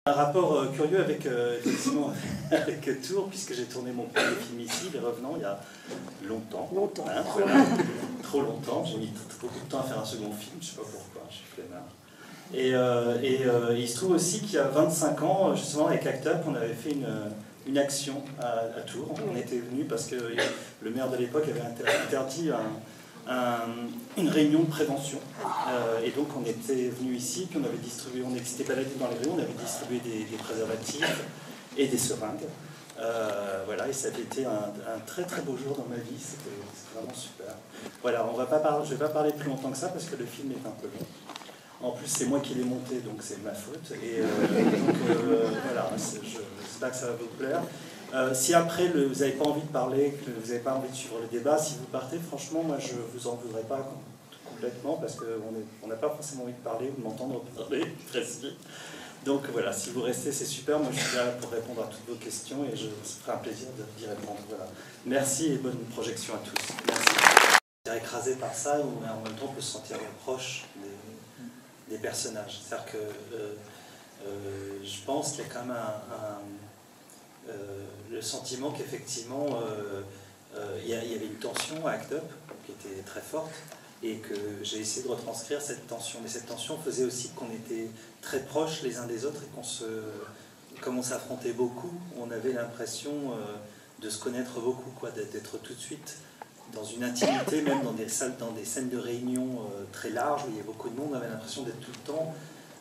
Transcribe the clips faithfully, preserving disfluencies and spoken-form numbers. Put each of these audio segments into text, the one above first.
Un rapport euh, curieux avec, euh, effectivement, avec Tours, puisque j'ai tourné mon premier film ici, Les Revenants, il y a longtemps. Longtemps. Hein, voilà. Trop longtemps. J'ai mis beaucoup de temps à faire un second film, je ne sais pas pourquoi, je suis flemmard. Et, euh, et euh, il se trouve aussi qu'il y a vingt-cinq ans, justement, avec ACT UP, on avait fait une, une action à, à Tours. On était venu parce que le maire de l'époque avait interdit un. Un, une réunion de prévention euh, et donc on était venu ici, puis on avait distribué, on s'était baladé dans les rues, on avait distribué des, des préservatifs et des seringues, euh, voilà, et ça avait été un, un très très beau jour dans ma vie, c'était vraiment super. Voilà, on va pas parler, je ne vais pas parler plus longtemps que ça parce que le film est un peu long. En plus c'est moi qui l'ai monté, donc c'est ma faute, et euh, donc euh, voilà, j'espère que ça va vous plaire. Euh, si après le, vous n'avez pas envie de parler, que vous n'avez pas envie de suivre le débat, si vous partez, franchement, moi je ne vous en voudrais pas complètement parce qu'on n'a pas forcément envie de parler ou de m'entendre parler très vite. Donc voilà, si vous restez, c'est super. Moi je suis là pour répondre à toutes vos questions et je, ça ferai un plaisir d'y répondre. Voilà. Merci et bonne projection à tous. Merci. On est écrasé par ça, mais en même temps on peut se sentir proche des, des personnages. C'est-à-dire que euh, euh, je pense qu'il y a quand même un. un Euh, le sentiment qu'effectivement euh, euh, il y, y avait une tension à ACT UP qui était très forte et que j'ai essayé de retranscrire cette tension. Mais cette tension faisait aussi qu'on était très proches les uns des autres et qu'on se, comme on s'affrontait beaucoup, on avait l'impression euh, de se connaître beaucoup, quoi, d'être tout de suite dans une intimité, même dans des salles, dans des scènes de réunion euh, très larges où il y avait beaucoup de monde, on avait l'impression d'être tout le temps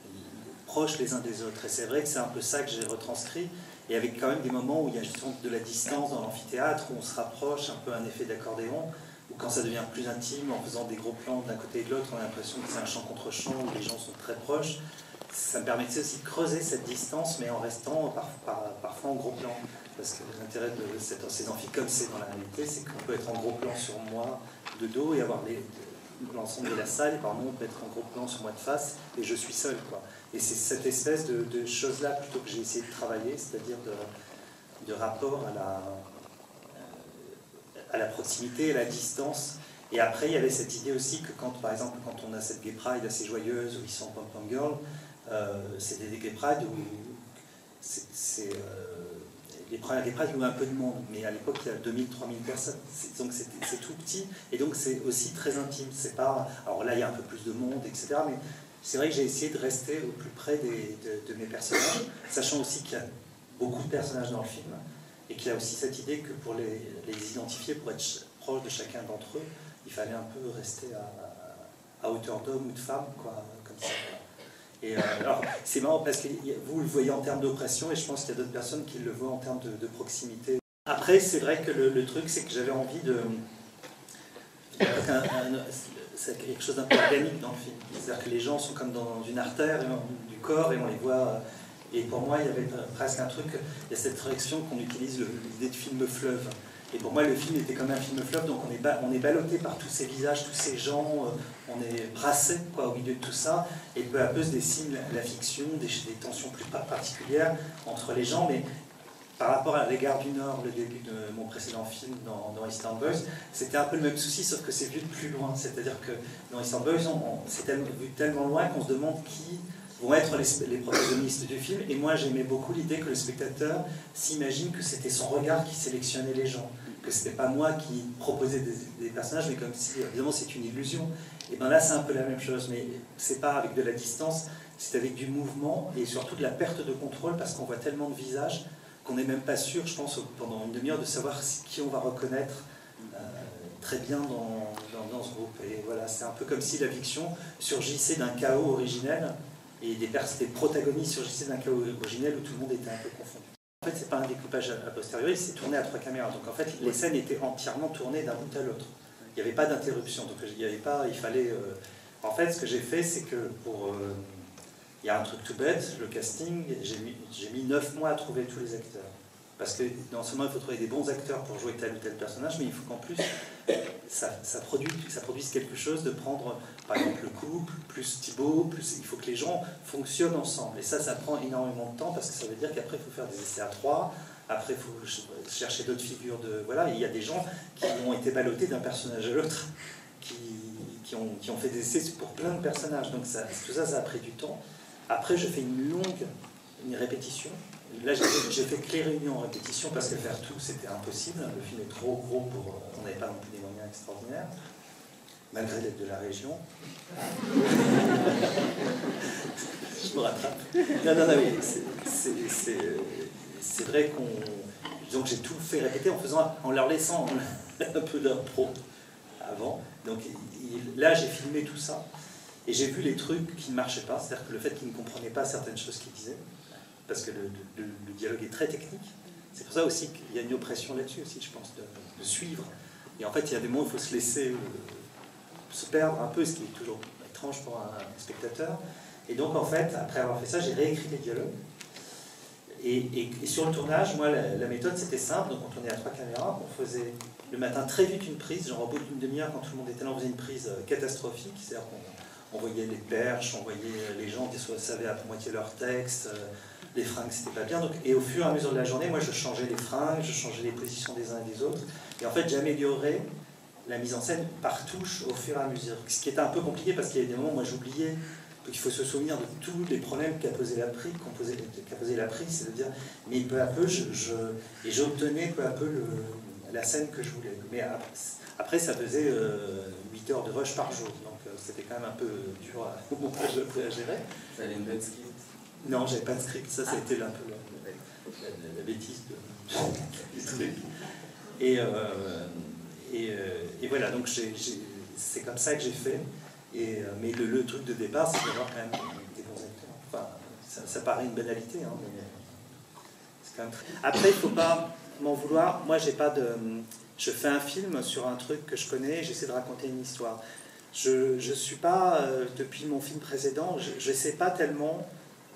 proches les uns des autres. Et c'est vrai que c'est un peu ça que j'ai retranscrit. Et avec quand même des moments où il y a justement de la distance dans l'amphithéâtre, où on se rapproche, un peu un effet d'accordéon, où quand ça devient plus intime, en faisant des gros plans d'un côté et de l'autre, on a l'impression que c'est un champ contre champ, où les gens sont très proches. Ça me permettait aussi de creuser cette distance, mais en restant par, par, parfois en gros plan. Parce que l'intérêt de cette, ces amphis comme c'est dans la réalité, c'est qu'on peut être en gros plan sur moi de dos et avoir l'ensemble de la salle, et par moment on peut être en gros plan sur moi de face, et je suis seul, quoi. Et c'est cette espèce de, de choses-là plutôt que j'ai essayé de travailler, c'est-à-dire de, de rapport à la, à la proximité, à la distance. Et après, il y avait cette idée aussi que quand, par exemple, quand on a cette gay pride assez joyeuse, où ils sont pom-pom girl, euh, c'est des gay pride où c'est euh, les premières gay pride où il y a un peu de monde, mais à l'époque il y a deux mille, trois mille personnes, donc c'est tout petit, et donc c'est aussi très intime. C'est pas, alors là il y a un peu plus de monde, et cetera. Mais c'est vrai que j'ai essayé de rester au plus près des, de, de mes personnages, sachant aussi qu'il y a beaucoup de personnages dans le film, et qu'il y a aussi cette idée que pour les, les identifier, pour être proche de chacun d'entre eux, il fallait un peu rester à, à hauteur d'homme ou de femme, quoi, comme ça. Et euh, alors, c'est marrant parce que vous le voyez en termes d'oppression, et je pense qu'il y a d'autres personnes qui le voient en termes de, de proximité. Après, c'est vrai que le, le truc, c'est que j'avais envie de... C'est quelque chose d'un peu organique dans le film. C'est-à-dire que les gens sont comme dans une artère du corps et on les voit. Et pour moi, il y avait presque un truc, il y a cette réaction qu'on utilise, l'idée de film fleuve. Et pour moi, le film était comme un film fleuve, donc on est, on est ballotté par tous ces visages, tous ces gens, on est brassé, quoi, au milieu de tout ça, et peu à peu se dessine la, la fiction, des, des tensions plus particulières entre les gens. Mais par rapport à l'égard du Nord, le début de mon précédent film dans, dans Eastern Boys, c'était un peu le même souci, sauf que c'est vu de plus loin. C'est-à-dire que dans Eastern Boys, c'est vu tellement loin qu'on se demande qui vont être les, les protagonistes du film. Et moi, j'aimais beaucoup l'idée que le spectateur s'imagine que c'était son regard qui sélectionnait les gens, que c'était pas moi qui proposais des, des personnages, mais comme si, évidemment, c'est une illusion. Et bien là, c'est un peu la même chose, mais c'est pas avec de la distance, c'est avec du mouvement et surtout de la perte de contrôle, parce qu'on voit tellement de visages qu'on n'est même pas sûr, je pense, pendant une demi-heure, de savoir qui on va reconnaître euh, très bien dans, dans, dans ce groupe. Et voilà, c'est un peu comme si la fiction surgissait d'un chaos originel, et des, des protagonistes surgissaient d'un chaos originel où tout le monde était un peu confondu. En fait, c'est pas un découpage a posteriori, c'est tourné à trois caméras. Donc en fait, les scènes étaient entièrement tournées d'un bout à l'autre. Il n'y avait pas d'interruption, donc il n'y avait pas, il fallait... Euh... En fait, ce que j'ai fait, c'est que pour... Euh... Il y a un truc tout bête, le casting, j'ai mis, mis neuf mois à trouver tous les acteurs. Parce que dans ce moment, il faut trouver des bons acteurs pour jouer tel ou tel personnage, mais il faut qu'en plus, ça, ça, produise, ça produise quelque chose de prendre, par exemple, le couple, plus Thibaut, plus, il faut que les gens fonctionnent ensemble. Et ça, ça prend énormément de temps, parce que ça veut dire qu'après, il faut faire des essais à trois, après, il faut chercher d'autres figures de... Voilà, et il y a des gens qui ont été ballottés d'un personnage à l'autre, qui, qui, ont, qui ont fait des essais pour plein de personnages. Donc ça, tout ça, ça a pris du temps. Après, je fais une longue une répétition. Là, j'ai fait, fait que les réunions en répétition parce que faire tout, c'était impossible. Le film est trop gros pour... On n'avait pas non plus des moyens extraordinaires, malgré l'aide de la région. Je me rattrape. Non, non, non, mais c'est vrai qu'on... Donc j'ai tout fait répéter en, faisant, en leur laissant un peu d'impro avant. Donc il, là, j'ai filmé tout ça. Et j'ai vu les trucs qui ne marchaient pas, c'est-à-dire que le fait qu'ils ne comprenaient pas certaines choses qu'ils disaient, parce que le, le, le dialogue est très technique. C'est pour ça aussi qu'il y a une oppression là-dessus aussi, je pense, de, de suivre. Et en fait, il y a des moments où il faut se laisser euh, se perdre un peu, ce qui est toujours étrange pour un, un spectateur. Et donc, en fait, après avoir fait ça, j'ai réécrit les dialogues. Et, et, et sur le tournage, moi, la, la méthode, c'était simple. Donc, on tournait à trois caméras. On faisait le matin très vite une prise, genre au bout d'une demi-heure, quand tout le monde était là, on faisait une prise catastrophique. C'est-à-dire qu'on on voyait les perches, on voyait les gens qui savaient à moitié leur texte, les fringues, c'était pas bien. Donc, et au fur et à mesure de la journée, moi, je changeais les fringues, je changeais les positions des uns et des autres. Et en fait, j'améliorais la mise en scène par touche au fur et à mesure. Ce qui était un peu compliqué parce qu'il y a des moments où moi, j'oubliais. Il faut se souvenir de tous les problèmes qu'a posé la prise, qu'a posé la prise, c'est-à-dire, mais peu à peu, je, je, et j'obtenais peu à peu le, la scène que je voulais. Mais après, après ça faisait euh, huit heures de rush par jour, donc euh, c'était quand même un peu dur à, au montage à gérer. Vous avez une bonne script? Non, j'avais pas de script, ça, ça a été un peu la, la, la, la bêtise de, du truc. Et, euh, et, euh, et voilà, donc c'est comme ça que j'ai fait. Et, mais le, le truc de départ, c'est d'avoir quand même des bons acteurs. Enfin, ça, ça paraît une banalité, hein, mais c'est quand même... Après, il ne faut pas m'en vouloir. Moi, j'ai pas de... Je fais un film sur un truc que je connais et j'essaie de raconter une histoire. Je ne suis pas, euh, depuis mon film précédent, je ne sais pas tellement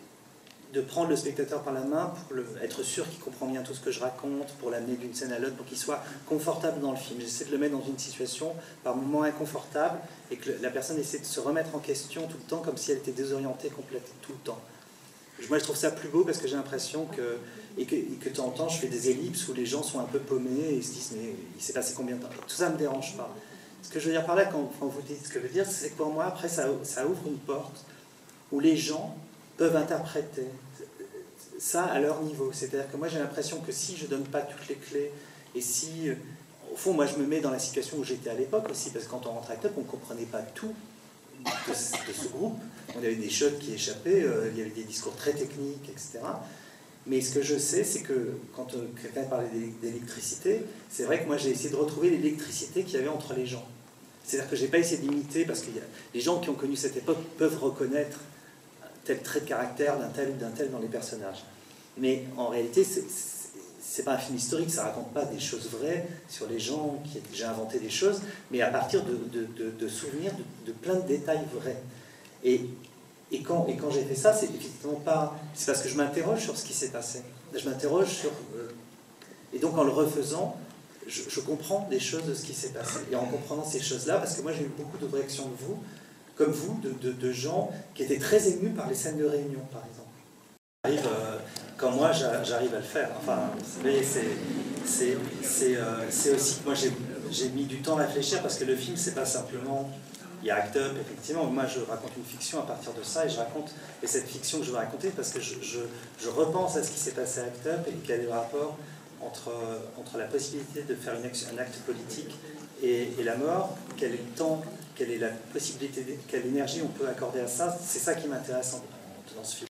de prendre le spectateur par la main pour le, être sûr qu'il comprend bien tout ce que je raconte, pour l'amener d'une scène à l'autre, pour qu'il soit confortable dans le film. J'essaie de le mettre dans une situation par moments inconfortable et que la personne essaie de se remettre en question tout le temps comme si elle était désorientée complètement tout le temps. Moi, je trouve ça plus beau parce que j'ai l'impression que, et que, et que de temps en temps, je fais des ellipses où les gens sont un peu paumés et se disent mais il s'est passé combien de temps? Tout ça ne me dérange pas. Ce que je veux dire par là, quand, quand vous dites ce que je veux dire, c'est que pour moi, après, ça, ça ouvre une porte où les gens peuvent interpréter ça à leur niveau. C'est-à-dire que moi j'ai l'impression que si je ne donne pas toutes les clés, et si, au fond, moi je me mets dans la situation où j'étais à l'époque aussi, parce que quand on rentre à Act Up, on ne comprenait pas tout de ce, de ce groupe. On avait des shots qui échappaient, euh, il y avait des discours très techniques, et cetera. Mais ce que je sais, c'est que quand euh, quelqu'un parlait d'électricité, c'est vrai que moi j'ai essayé de retrouver l'électricité qu'il y avait entre les gens. C'est-à-dire que je n'ai pas essayé d'imiter, parce que les gens qui ont connu cette époque peuvent reconnaître tel trait de caractère d'un tel ou d'un tel dans les personnages. Mais en réalité, c'est pas un film historique, ça raconte pas des choses vraies sur les gens qui ont déjà inventé des choses, mais à partir de, de, de, de souvenirs, de, de plein de détails vrais. Et, et quand, et quand j'ai fait ça, c'est effectivement pas... C'est parce que je m'interroge sur ce qui s'est passé. Je m'interroge sur... Euh, et donc en le refaisant, je, je comprends des choses de ce qui s'est passé. Et en comprenant ces choses-là, parce que moi j'ai eu beaucoup de réactions de vous, comme vous, de, de, de gens qui étaient très émus par les scènes de réunion, par exemple. J'arrive, euh, comme moi, j'arrive à le faire. Enfin, vous voyez, c'est euh, aussi que moi, j'ai mis du temps à réfléchir, parce que le film, c'est pas simplement... Il y a Act Up, effectivement. Moi, je raconte une fiction à partir de ça, et je raconte... Et cette fiction que je vais raconter, parce que je, je, je repense à ce qui s'est passé à Act Up, et quel est le rapport entre, entre la possibilité de faire une action, un acte politique et, et la mort, quel est le temps... Quelle est la possibilité, quelle énergie on peut accorder à ça, c'est ça qui m'intéresse dans ce film.